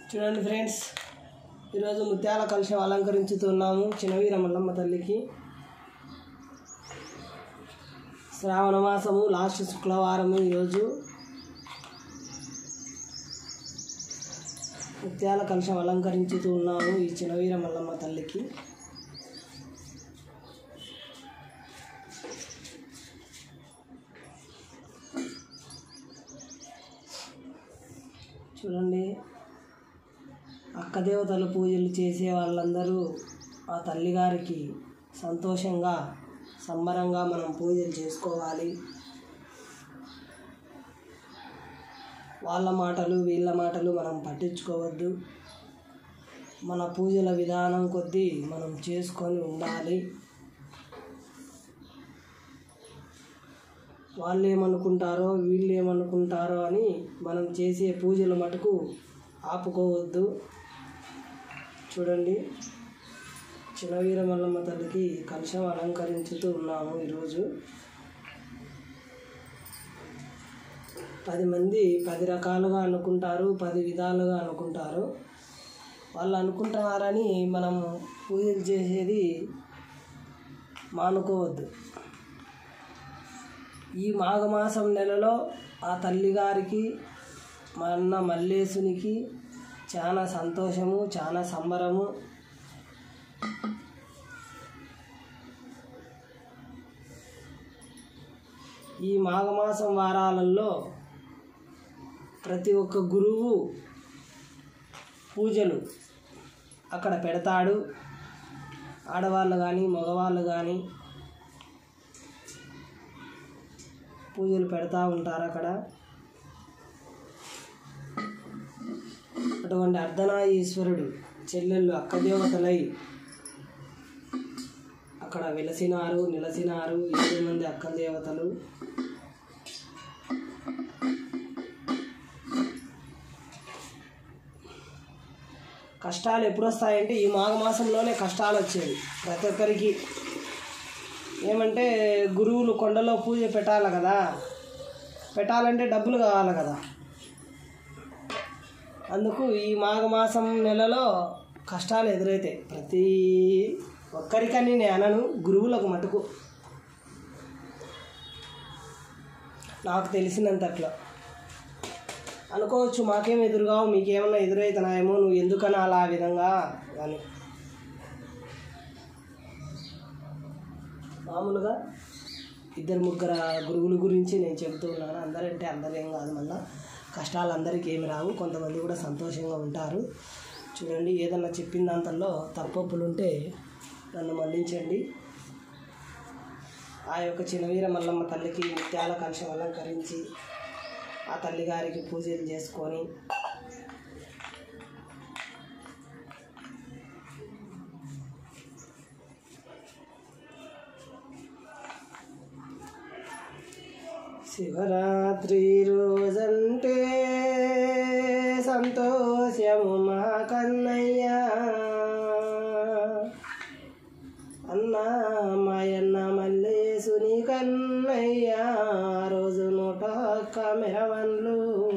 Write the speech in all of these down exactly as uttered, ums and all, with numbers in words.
చూడండి ఫ్రెండ్స్, ఈరోజు ముత్యాల కలశం అలంకరించుతున్నాము చినవీర మల్లమ్మ తల్లికి. శ్రావణ మాసము లాస్ట్ శుక్రవారము. ఈరోజు ముత్యాల కలశం అలంకరించుతున్నాము ఈ చినవీర మల్లమ్మ తల్లికి. చూడండి, అక్క దేవతలు పూజలు చేసే వాళ్ళందరూ ఆ తల్లిగారికి సంతోషంగా సంబరంగా మనం పూజలు చేసుకోవాలి. వాళ్ళ మాటలు వీళ్ళ మాటలు మనం పట్టించుకోవద్దు. మన పూజల విధానం కొద్దీ మనం చేసుకొని ఉండాలి. వాళ్ళు ఏమనుకుంటారో వీళ్ళు ఏమనుకుంటారో అని మనం చేసే పూజల మటుకు ఆపుకోవద్దు. చూడండి, చినవీర మల్లమ్మ తల్లికి కలశం అలంకరించుతూ ఉన్నాము. ఈరోజు పది మంది పది రకాలుగా అనుకుంటారు, పది విధాలుగా అనుకుంటారు. వాళ్ళు అనుకుంటున్నారని మనం పూజలు చేసేది మానుకోవద్దు. ఈ మాఘమాసం నెలలో ఆ తల్లిగారికి మా అన్న మల్లేశునికి చాలా సంతోషము, చాలా సంబరము. ఈ మాఘమాసం వారాలలో ప్రతి ఒక్క గురువు పూజలు అక్కడ పెడతాడు. ఆడవాళ్ళు కానీ మగవాళ్ళు కానీ పూజలు పెడతా ఉంటారు అక్కడ. అటువంటి అర్ధనారీశ్వరుడు చెల్లెళ్ళు అక్క దేవతలై అక్కడ వెలసినారు, నిలసినారు. ఏడు మంది అక్క దేవతలు. కష్టాలు ఎప్పుడు వస్తాయంటే ఈ మాఘమాసంలోనే కష్టాలు వచ్చేవి ప్రతి ఒక్కరికి. ఏమంటే గురువులు కొండలో పూజ పెట్టాలి కదా, పెట్టాలంటే డబ్బులు కావాలి కదా. అందుకు ఈ మాఘమాసం నెలలో కష్టాలు ఎదురైతాయి ప్రతి ఒక్కరికని నేను అనను, గురువులకు మటుకు నాకు తెలిసినంతట్లో. అనుకోవచ్చు మాకేం ఎదురుగావు, మీకేమన్నా ఎదురవుతున్నాయేమో, నువ్వు ఎందుకన్నా అలా ఆ విధంగా అని. మామూలుగా ఇద్దరు ముగ్గురు గురువుల గురించి నేను చెబుతూ ఉన్నాను. అందరంటే అందరేం కాదు, మళ్ళీ కష్టాలు అందరికీ ఏమి రావు, కొంతమంది కూడా సంతోషంగా ఉంటారు. చూడండి, ఏదన్నా చెప్పిన దాంట్లో తప్పొప్పులు ఉంటే నన్ను మన్నించండి. ఆ యొక్క చినవీర మల్లమ్మ తల్లికి ముత్యాల కలశం అలంకరించి ఆ తల్లిగారికి పూజలు చేసుకొని శివరాత్రి రోజంటే సంతోషము మా కన్నయ్య, అన్న మాయన్న మల్లేశుని కన్నయ్య, రోజు నూట ఒక్క మెరవన్లు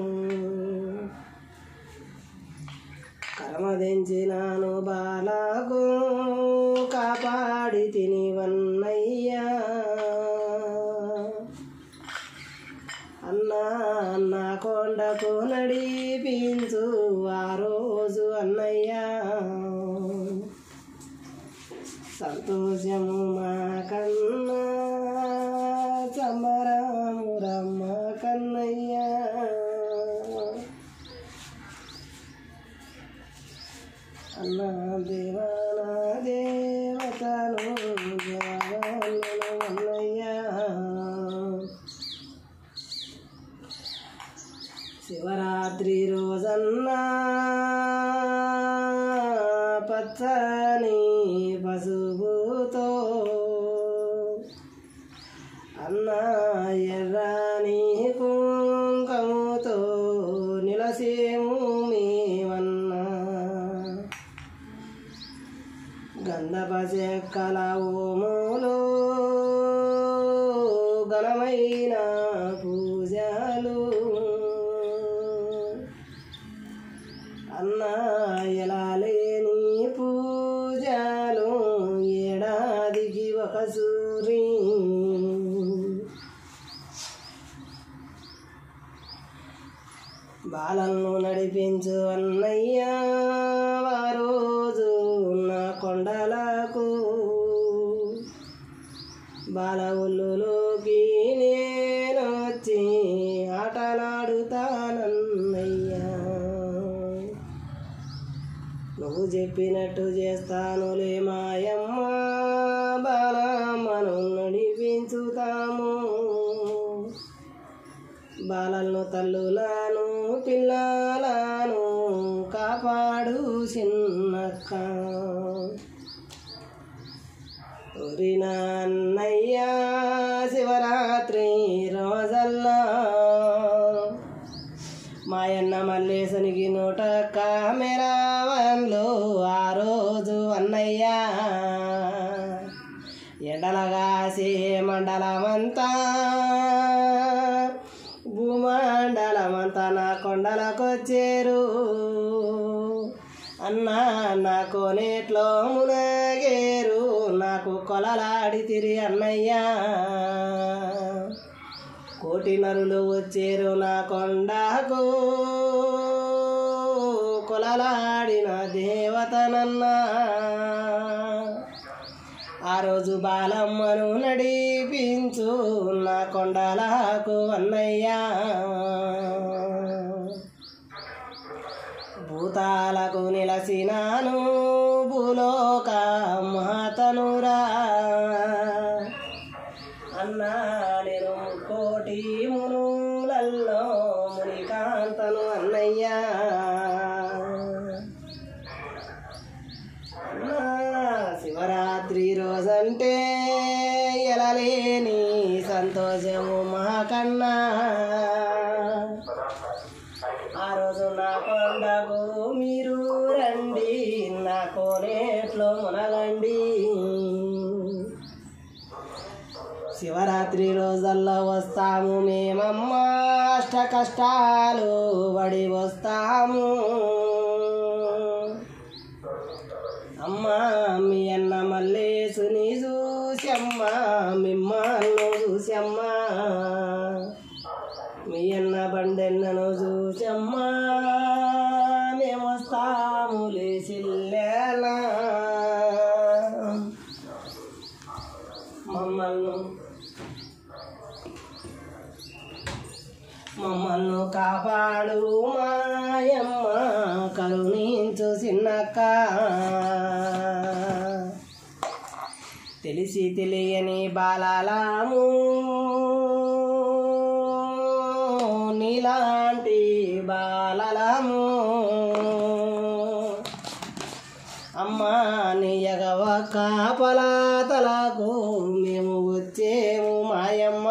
కరమదించినాను బాలకు కాపాడి తినివన్నయ్యా, అన్నా అన్న కొండకు నడిపించు ఆ రోజు అన్నయ్యా, సంతోషము మా కన్నా సంబరము రమ్మ కన్నయ్యా. అన్నా దేవానా దేవతను దేవాలను అన్నయ్యా, శివరాత్రి రోజన్నా పచ్చని పసుపుతో అన్న ఎర్రని కుంకముతో నిలసేము మేమన్నా, గంధప చెక్కల ఓములో ఘనమైన పూజలు అన్నా ఎలా లేని పూజలు ఏడాదికి ఒక సూరి బాలలను నడిపించు అన్నయ్యా ఆ రోజు నా కొండలకు బాల ఒళ్ళులోకి నేను వచ్చి ఆటలాడుతానన్నయ్యా నువ్వు చెప్పినట్టు చేస్తానులే మాయమ్మ బాలమ్మను నడిపించుతాము బాలలను తల్లులను పిల్లలను కాపాడు చిన్నక్క ఒరి నాన్నయ్యా శివరాత్రి రోజల్లా మాయన్న మల్లేశనికి నూట కామెరావన్లు ఆ రోజు అన్నయ్యా ఎండలగాసే మండలమంతా భూమండలమంతా నా కొండలకొచ్చేరు అన్నా నా కోనేట్లో మునగేరు నాకు కొలలాడి తిరి అన్నయ్యా కోటి నరులు వచ్చేరు నా కొండకు కొలలాడిన దేవతనన్నా ఆ రోజు బాలమ్మను నడిపించు నా కొండలకు అన్నయ్యా భూతాలకు నిలసినాను భూలోక మాతనురా అన్నా నేను కోటి మునులల్లో మునికాంతను అన్నయ్యా అన్నా శివరాత్రి రోజంటే ఎలలేని సంతోషము మాకన్నా ఆ రోజు నా కొండకు మీరు రండి నా కోనేట్లో మునగండి శివరాత్రి రోజుల్లో వస్తాము మేమమ్మ అష్ట కష్టాలు పడి వస్తాము అమ్మా మీ అన్న మల్లేసుని చూసమ్మా మిమ్మల్ని చూసమ్మా మీ అన్న బండెన్నను చూసమ్మా మేము వస్తాము లేసిల్లేలా మమ్మల్ని మమ్మల్ని కాపాడు మాయమ్మ కరుణించు చిన్నక్క తెలిసి తెలియని బాలలాము నీలాంటి బాలలాము అమ్మా నీ ఎగవ కాపలాతలకు మేము వచ్చేము మాయమ్మ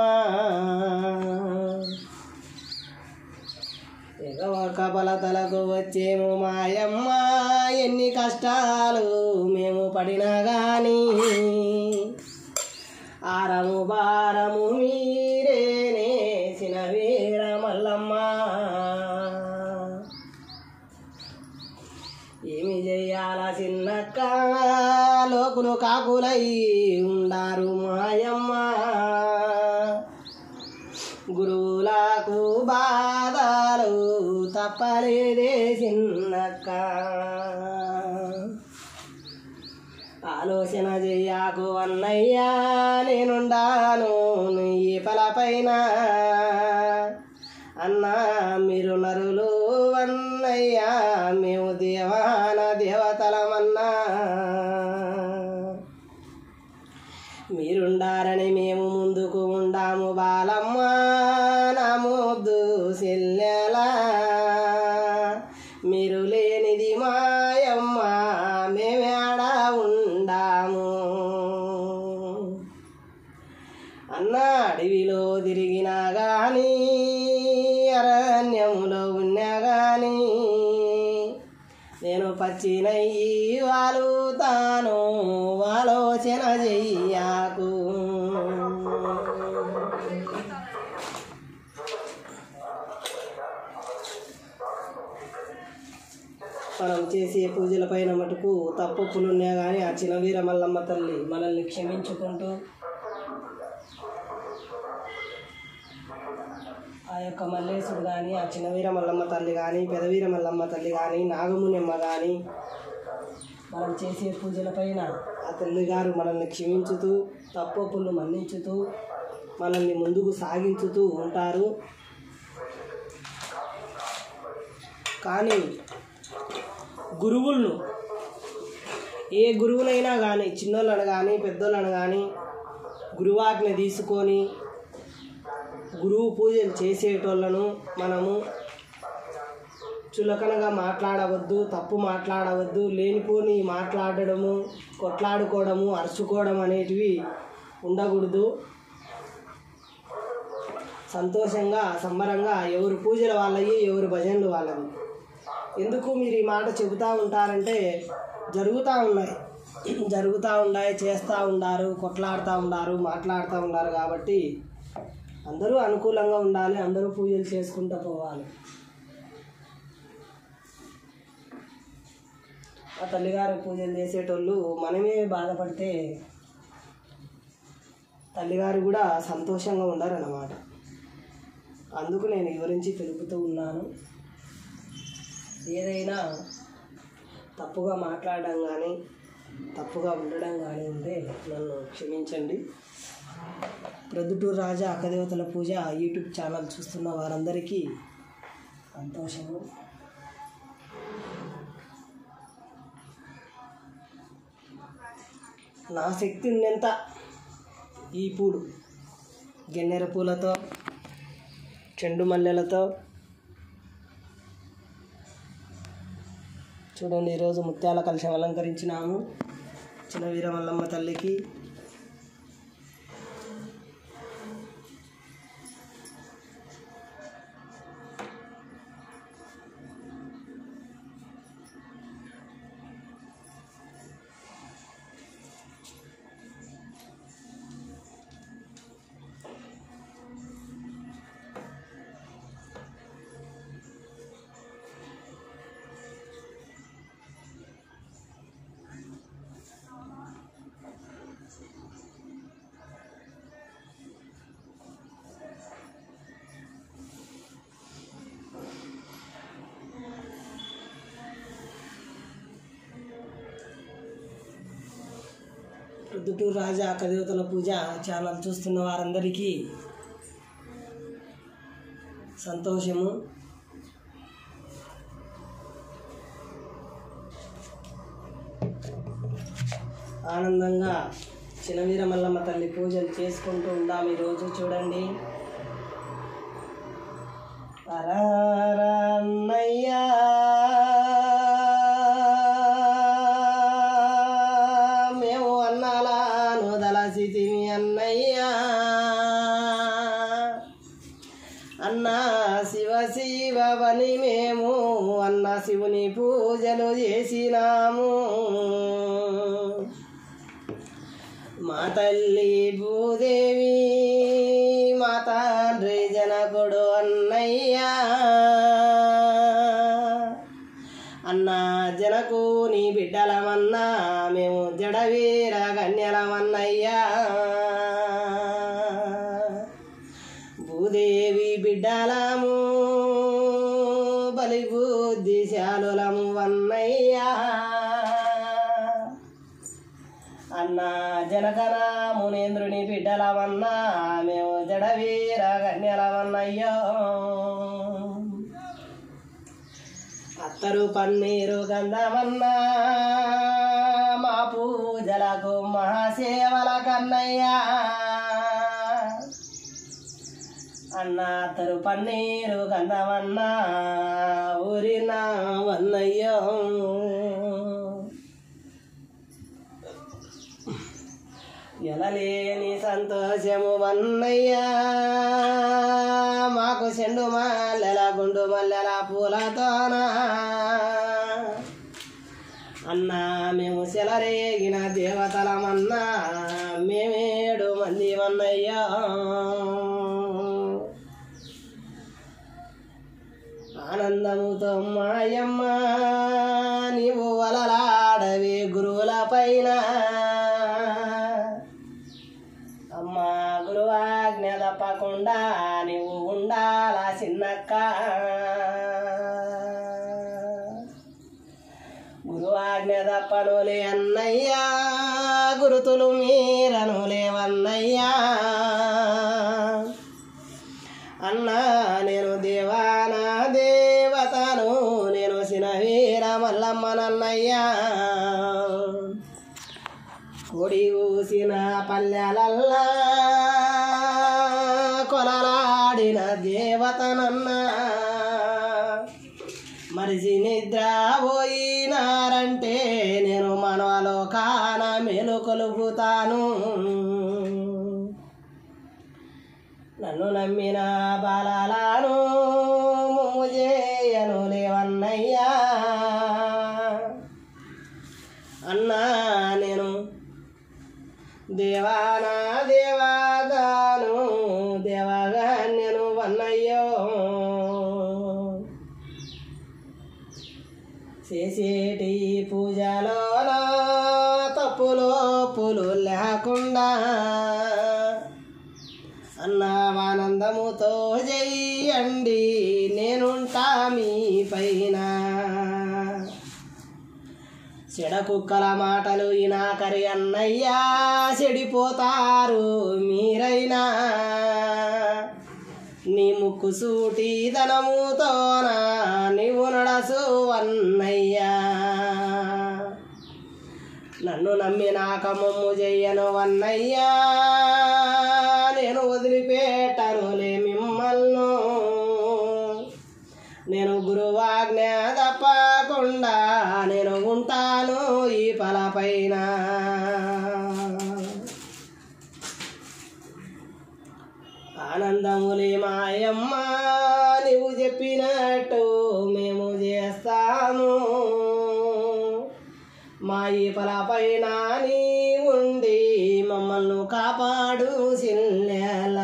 ఎగవ కపలతలకు వచ్చేము మాయమ్మ ఎన్ని కష్టాలు మేము పడినా గాని ఆరము బారము మీరేనే సినవీర మల్లమ్మ ఏమి చెయ్యాల చిన్నక్క లోకులు కాకులై ఉండారు మాయమ్మ గురువులకు బాధలు తప్పలేదే చిన్నక్క ఆలోచన చెయ్యాకు అన్నయ్యా నేనుండాను నీ పలపైన అన్నా మీరు నరులు అన్నయ్యా మేము దేవాన దేవతలమన్నా మీరుండారని మేము ముందుకు ఉండాము బాలమ్మ నా ముద్దు చెల్లెలా మీరు లేనిది మాయమ్మ మేమేడ ఉండాము అన్నా అడవిలో తిరిగినా గాని అరణ్యములో ఉన్నా గాని నేను పచ్చినయ్యి వాలుతాను ఆలోచన చెయ్యాకు మనం చేసే పూజల పైన మటుకు తప్పులున్నా కానీ ఆ చినవీర మల్లమ్మ తల్లి మనల్ని క్షమించుకుంటూ ఆ యొక్క మల్లేశుడు కానీ ఆ చిన్నవీర మల్లమ్మ తల్లి కానీ పెదవీర మల్లమ్మ తల్లి కానీ నాగమునిమ్మ కానీ మనం చేసే పూజల పైన ఆ తల్లిగారు మనల్ని క్షమించుతూ తప్పులు మన్నించుతూ మనల్ని ముందుకు సాగించుతూ ఉంటారు. కానీ గురువులను ఏ గురువునైనా కానీ చిన్నోళ్ళను కానీ పెద్దోళ్ళను కానీ గురువాజ్ఞ తీసుకొని గురువు పూజలు చేసేటోళ్ళను మనము చులకనగా మాట్లాడవద్దు, తప్పు మాట్లాడవద్దు, లేనిపోని మాట్లాడడము, కొట్లాడుకోవడము, అరుచుకోవడం అనేటివి ఉండకూడదు. సంతోషంగా సంబరంగా ఎవరు పూజలు వాళ్ళవి, ఎవరు భజనలు వాళ్ళవి. ఎందుకు మీరు ఈ మాట చెబుతూ ఉంటారంటే జరుగుతూ ఉన్నాయి జరుగుతూ ఉన్నాయి చేస్తూ ఉండారు, కొట్లాడుతూ ఉండారు, మాట్లాడుతూ ఉన్నారు. కాబట్టి అందరూ అనుకూలంగా ఉండాలి, అందరూ పూజలు చేసుకుంటూ పోవాలి. ఆ తల్లిగారు పూజలు చేసేటోళ్ళు మనమే బాధపడితే తల్లిగారు కూడా సంతోషంగా ఉండారన్నమాట. అందుకు నేను వివరించి తెలుపుతూ ఉన్నాను. ఏదైనా తప్పుగా మాట్లాడడం కానీ తప్పుగా ఉండడం కానీ ఉంటే నన్ను క్షమించండి. ప్రొద్దుటూరు రాజా అక్కదేవతల పూజ యూట్యూబ్ ఛానల్ చూస్తున్న వారందరికీ సంతోషము. నా శక్తి ఉన్నంత ఈ పూలు గన్నేర పూలతో, చెండు మల్లెలతో చూడండి. ఈరోజు ముత్యాల కలశం అలంకరించినాము చిన్నవీర మల్లమ్మ తల్లికి. ప్రొద్దుటూరు రాజా అక్కదేవతల పూజ ఛానల్ చూస్తున్న వారందరికీ సంతోషము. ఆనందంగా చిన్నవీర మల్లమ్మ తల్లి పూజలు చేసుకుంటూ ఉందాం. ఈరోజు చూడండి. అరన్నయ్యా అన్నయ్యా అన్నా శివ శివని మేము అన్న శివుని పూజలు చేసినాము. మా తల్లి భూదేవి మా తండ్రి జనకుడు అన్నయ్యా అన్నా జనకుని బిడ్డలమన్నా మేము జడవీర కన్యలమన్నయ్యా. భూదేవి బిడ్డలము బలి బుద్ధిశాలులము అన్నయ్యా. అన్నా జనకన మునేంద్రుని బిడ్డలమన్నా మేము జడవీర కన్యలమన్నయ్యో. అత్తరు పన్నీరు గంధమన్నా మా పూజలకు మహాసేవల కన్నయ్యా. అన్నా అత్తరు పన్నీరు గంధమన్నా ఊరినా వన్నయ్యో. ఎనలేని సంతోషము వన్నయ్యా మాకు చెండు మల్లెల గుండు మల్లెల పూలతోనా. అన్నా మేము సెలరేగిన దేవతలమన్నా మేమేడు మంది వన్నయ్యా. ఆనందముతో మాయమ్మ అక్క గురువాజ్ఞ తప్పనులే అన్నయ్యా గురుతులు మీరను లేవన్నయ్యా అన్నా నేను దేవానా దేవతను నేను సినవీర మల్లమ్మనన్నయ్యా కొడి ఊసిన పల్లెలల్లా కొలలాడిన దేవతనన్నా మరిసి నిద్ర పోయినారంటే నేను మనవలో కాన మేలు కొలుపుతాను నన్ను నమ్మిన బాలను ముమ్ము చేయను లేవన్నయ్యా అన్నా నేను దేవానా దేవాదాను దేవగా నేను వన్నయ్యో చేసేటి పూజలోనా తప్పులో పులు లేకుండా అన్నావానందముతో చెయ్యండి నేనుంటా మీ పైన చెడ కుక్కల మాటలు ఈనాకరి అన్నయ్యా చెడిపోతారు మీరైనా నీ ముక్కు సూటి ధనముతోనా నీవు నడసు అన్నయ్యా నన్ను నమ్మి నాక మమ్ము చెయ్యను అన్నయ్యా నేను వదిలిపెట్టనులే మిమ్మల్ను నేను గురువాజ్ఞ తప్పకుండా నేను ఉంటాను ఈ పలపైన ఆనందములే మాయమ్మ నీవు చెప్పినట్టు మేము చేస్తాము మా ఈ పలపైన నీ ఉండి మమ్మల్ని కాపాడు సిల్లెలా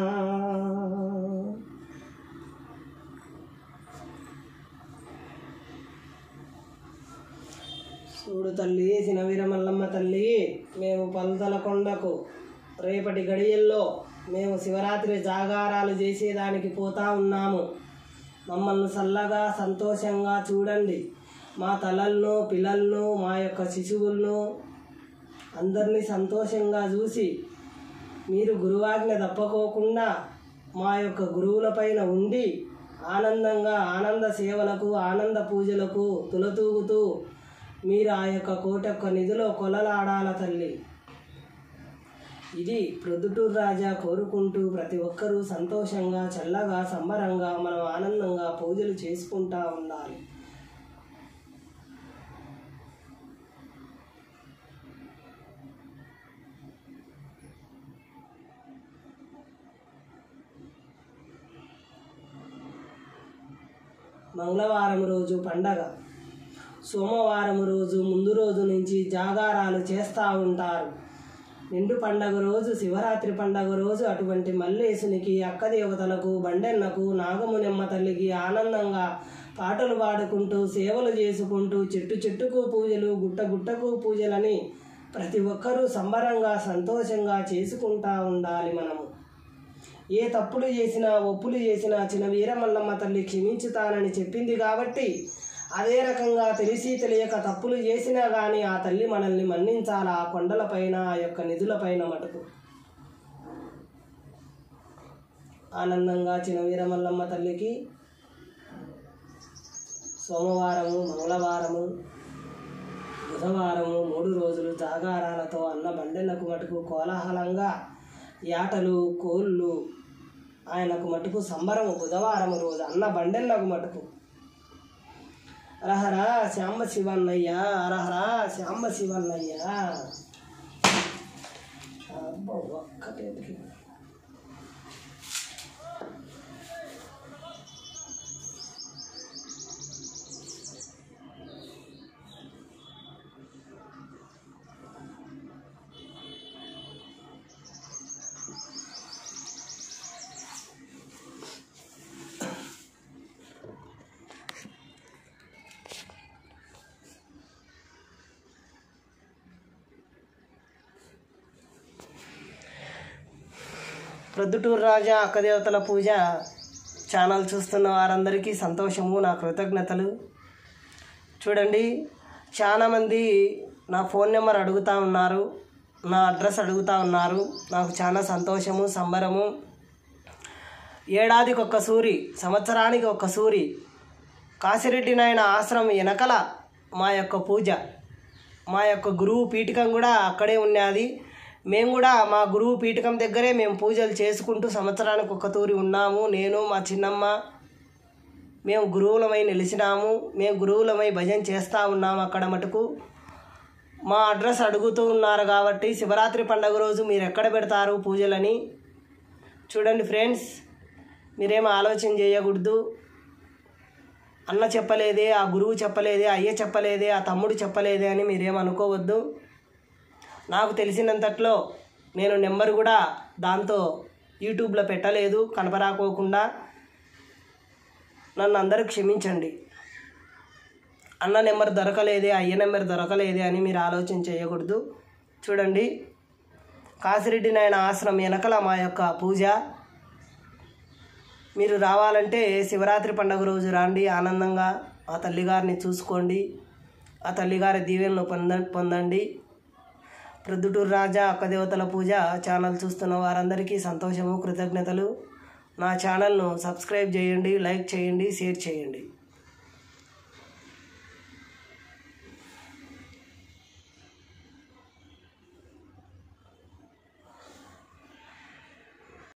చూడు తల్లి సినవీర మల్లమ్మ తల్లి మేము పల్తల కొండకు రేపటి గడియల్లో మేము శివరాత్రి జాగారాలు చేసేదానికి పోతా ఉన్నాము మమ్మల్ని చల్లగా సంతోషంగా చూడండి మా తలలను పిల్లలను మా యొక్క శిశువులను అందరినీ సంతోషంగా చూసి మీరు గురువాజ్ఞ తప్పకోకుండా మా యొక్క గురువులపైన ఉండి ఆనందంగా ఆనంద సేవలకు ఆనంద పూజలకు తులతూగుతూ మీరు ఆ యొక్క కోటొక్క నిధిలో కొలలాడాల తల్లి ఇది ప్రొద్దుటూరు రాజా కోరుకుంటూ ప్రతి ఒక్కరూ సంతోషంగా చల్లగా సంబరంగా మనం ఆనందంగా పూజలు చేసుకుంటూ ఉండాలి మంగళవారం రోజు పండగ సోమవారం రోజు ముందు రోజు నుంచి జాగారాలు చేస్తూ ఉంటారు నిండు పండగ రోజు శివరాత్రి పండగ రోజు అటువంటి మల్లేశునికి అక్క దేవతలకు బండెన్నకు నాగమునెమ్మ తల్లికి ఆనందంగా పాటలు పాడుకుంటూ సేవలు చేసుకుంటూ చెట్టు చెట్టుకు పూజలు గుట్ట గుట్టకు పూజలని ప్రతి ఒక్కరూ సంబరంగా సంతోషంగా చేసుకుంటూ ఉండాలి మనము ఏ తప్పులు చేసినా ఒప్పులు చేసినా చిన్న వీరమల్లమ్మ తల్లి క్షమించుతానని చెప్పింది కాబట్టి అదే రకంగా తెలిసి తెలియక తప్పులు చేసినా కానీ ఆ తల్లి మనల్ని మన్నించాలి ఆ కొండలపైన ఆ యొక్క నిధులపైన మటుకు ఆనందంగా చిన్న వీరమల్లమ్మ తల్లికి సోమవారము మంగళవారము బుధవారము మూడు రోజులు జాగారాలతో అన్న బండెలకు మటుకు కోలాహలంగా యాటలు కోళ్ళు ఆయనకు మటుకు సంబరము బుధవారం రోజు అన్న బండెలకు మటుకు హరహరా శ్యాంబ శివన్నయ్య హరహరా శ్యాంబ శివన్నయ్య అబ్బా ఒక్కటే ప్రొద్దుటూరు రాజా అక్కదేవతల పూజ ఛానల్ చూస్తున్న వారందరికీ సంతోషము, నా కృతజ్ఞతలు. చూడండి, చాలామంది నా ఫోన్ నెంబర్ అడుగుతూ ఉన్నారు, నా అడ్రస్ అడుగుతూ ఉన్నారు. నాకు చాలా సంతోషము, సంబరము. ఏడాదికి ఒక్క సూరి, సంవత్సరానికి ఒక్క సూరి కాశిరెడ్డి నాయన ఆశ్రమం వెనకల మా యొక్క పూజ, మా యొక్క గురువు పీఠకం కూడా అక్కడే ఉన్నది. మేము కూడా మా గురువు పీఠకం దగ్గరే మేము పూజలు చేసుకుంటూ సంవత్సరానికి ఒక తూరి ఉన్నాము. నేను, మా చిన్నమ్మ, మేము గురువులమై నిలిచినాము. మేము గురువులమై భజన చేస్తూ ఉన్నాము అక్కడ మటుకు. మా అడ్రస్ అడుగుతూ ఉన్నారు కాబట్టి శివరాత్రి పండుగ రోజు మీరు ఎక్కడ పెడతారు పూజలని. చూడండి ఫ్రెండ్స్, మీరేం ఆలోచన చేయకూడదు. అన్న చెప్పలేదే, ఆ గురువు చెప్పలేదే, అయ్య చెప్పలేదే, ఆ తమ్ముడు చెప్పలేదే అని మీరేం అనుకోవద్దు. నాకు తెలిసినంతట్లో నేను నెంబర్ కూడా దాంతో యూట్యూబ్లో పెట్టలేదు కనపరాకోకుండా. నన్ను అందరూ క్షమించండి. అన్న నెంబర్ దొరకలేదే, అయ్య నెంబర్ దొరకలేదే అని మీరు ఆలోచన చేయకూడదు. చూడండి, కాశిరెడ్డి నాయన ఆశ్రమం వెనకల మా యొక్క పూజ. మీరు రావాలంటే శివరాత్రి పండుగ రోజు రండి. ఆనందంగా ఆ తల్లిగారిని చూసుకోండి, ఆ తల్లిగారి దీవెనలు పొంద పొందండి ప్రొద్దుటూరు రాజా అక్కదేవతల పూజ ఛానల్ చూస్తున్న వారందరికీ సంతోషము, కృతజ్ఞతలు. నా ఛానల్ను సబ్స్క్రైబ్ చేయండి, లైక్ చేయండి, షేర్ చేయండి.